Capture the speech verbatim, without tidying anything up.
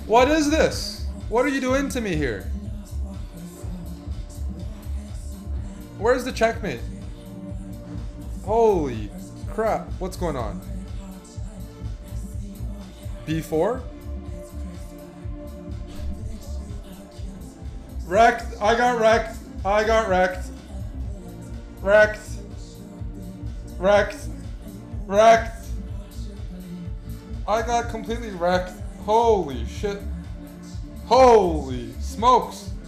What is this? What are you doing to me here? Where's the checkmate? Holy crap. What's going on? B four? Wrecked. I got wrecked. I got wrecked. Wrecked. Wrecked. Wrecked. I got completely wrecked. Holy shit. Holy smokes.